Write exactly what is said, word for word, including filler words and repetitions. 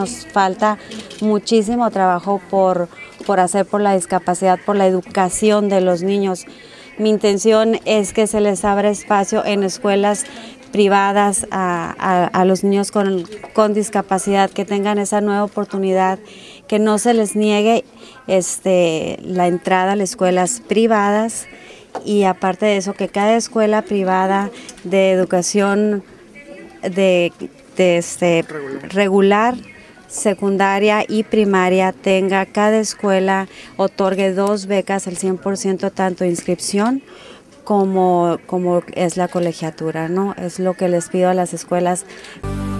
nos falta muchísimo trabajo por, por hacer por la discapacidad, por la educación de los niños. Mi intención es que se les abra espacio en escuelas privadas a, a, a los niños con, con discapacidad, que tengan esa nueva oportunidad, que no se les niegue este, la entrada a las escuelas privadas, y aparte de eso, que cada escuela privada de educación de, de este, regular. regular, secundaria y primaria tenga, cada escuela otorgue dos becas al cien por ciento, tanto inscripción como, como es la colegiatura, ¿no? Es lo que les pido a las escuelas.